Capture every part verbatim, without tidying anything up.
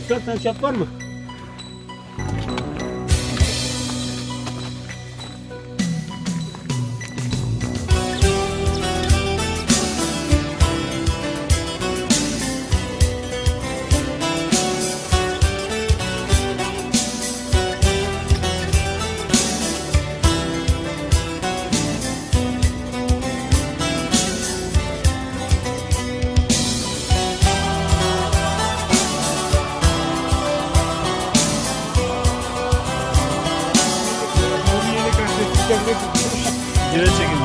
Dört tane çap var mı? Geri çekin.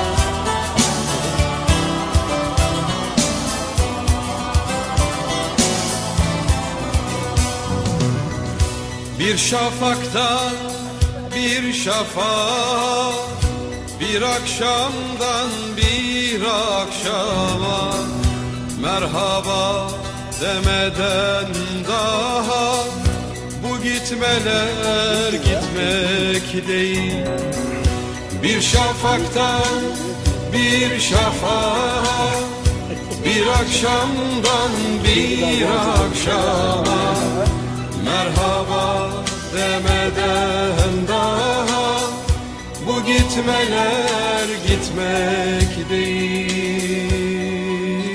Bir şafaktan bir şafağa, bir akşamdan bir akşama, merhaba demeden daha bu gitmeler gitmek değil. Bir şafaktan bir şafağa, bir akşamdan bir akşama, merhaba demeden daha bu gitmeler gitmek değil.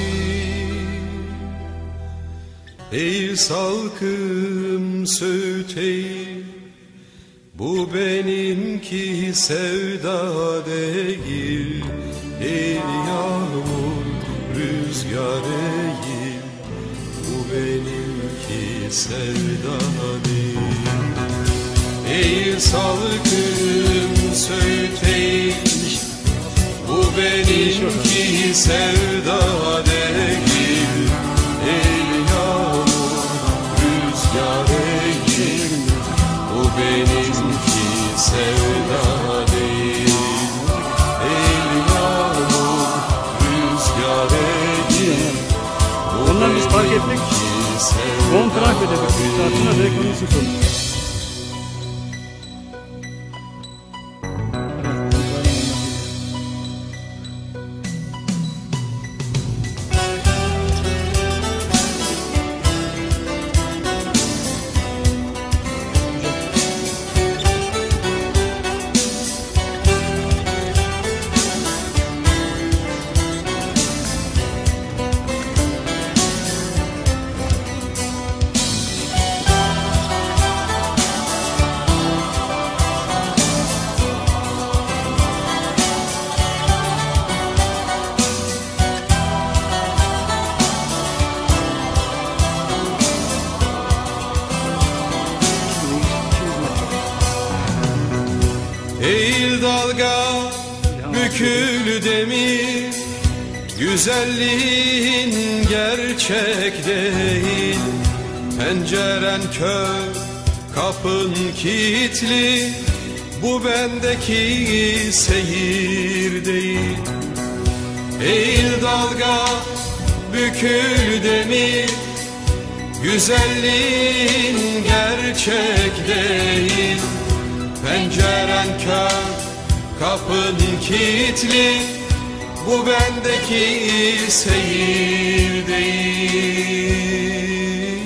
Ey salkım Söğüt eğil, bu benimki sevda değil. Ey yağmur rüzgar eğil, bu benimki sevda değil. Ey salkım Söğüt eğil, bu benimki sevda değil. Ey yağmur rüzgar eğil, bu benimki sevda değil. Ey yağmur rüzgar eğil, Ondan biz fark ettik. Kontrak ödedik. Saatine de ekonomisi sorun. Eğil dalga, bükül demir, güzelliğin gerçek değil. Penceren kör, kapın kilitli, bu bendeki seyir değil. Eğil dalga, bükül demir, güzelliğin gerçek değil. Penceren kör, kapın kilitli, bu bendeki seyir değil.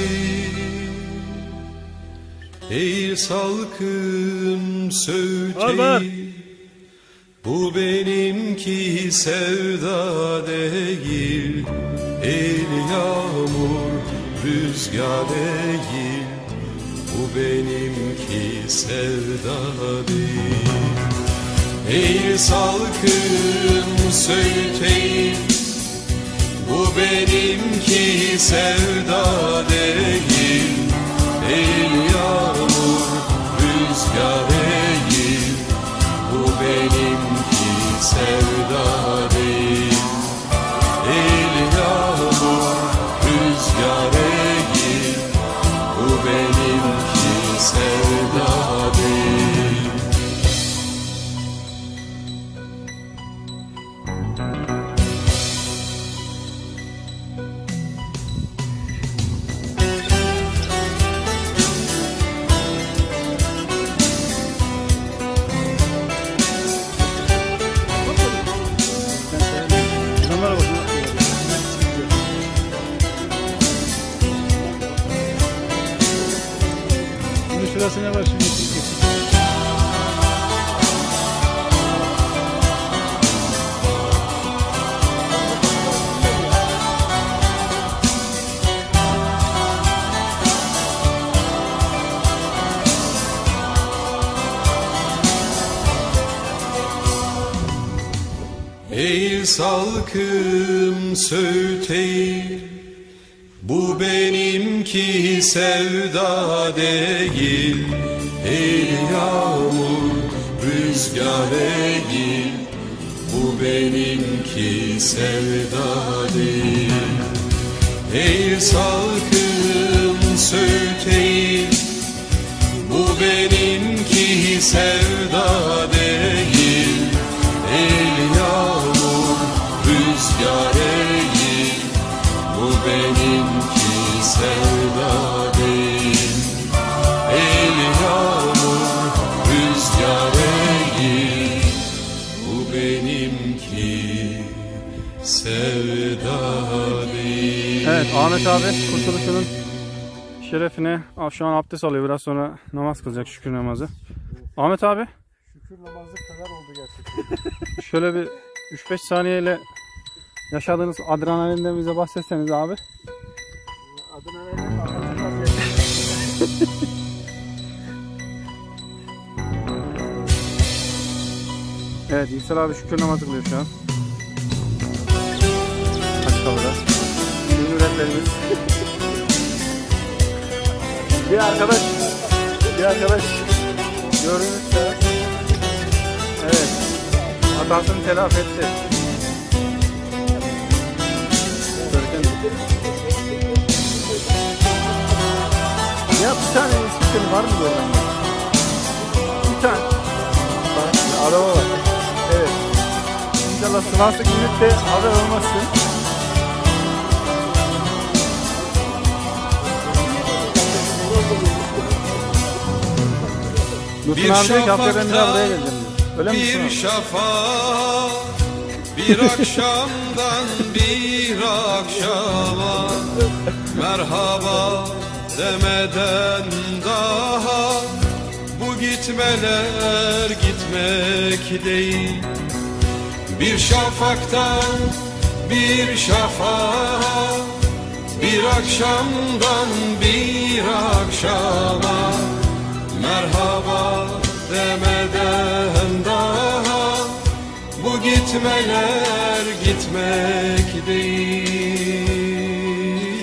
Ey salkım Söğüt eğil, bu benimki sevda değil. Ey yağmur rüzgar eğil, bu benimki sevda değil. Ey salkım Söğüt eğil, bu benimki sevda değil. Ey yağmur rüzgar eğil, bu benimki sevda değil. Ey yağmur rüzgar eğil, bu benimki sevda değil. şurası ne var şu yeşil yeşil. Ey salkım Söğüt eğil, bu benimki sevda değil. Ey yağmur rüzgar eğil, bu benimki sevda değil. Ey salkım Söğüt eğil, bu benimki sevda değil. Ey yağmur rüzgar eğil, bu benimki sevda değil. Ey yağmur rüzgar eğil, bu benimki sevda değil. Evet, Ahmet abi kurtuluşunun şerefine şu an abdest alıyor. Biraz sonra namaz kılacak, şükür namazı. Ahmet abi. Şükür namazı kadar oldu gerçekten. Şöyle bir üç beş saniyeyle yaşadığınız adrenalinden bize bahsetseniz abi. Adrenalin anlatılmaz. Evet, İhsan abi şükür namazı kılıyor şu an. Açık havada. Ünlü rehberimiz. Bir arkadaş, bir arkadaş gördüğünüzde, evet, hatasını telafi etti. Ya bir tane isim var mı böyle? Bir tane. Bak, araba var. Evet. İnşallah Sivas'ta günlükte haber olmazsın. Bir şafakta bir şafak, bir akşamdan bir akşama, merhaba demeden daha bu gitmeler gitmek değil. Bir şafaktan bir şafağa, bir akşamdan bir akşama, merhaba demeden daha bu gitmeler gitmek değil.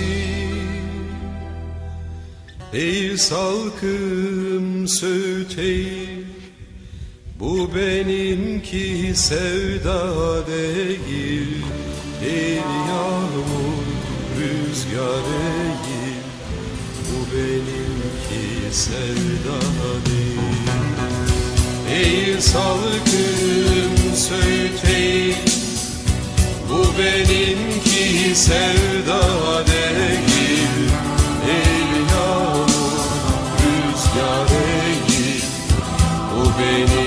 Ey salkım Söğüt eğil, bu benimki sevda değil. Ey yağmur rüzgar eğil, bu benimki sevda değil. Ey salkım Söğüt eğil, bu benimki sevda değil. Ey yağmur rüzgar eğil, bu benimki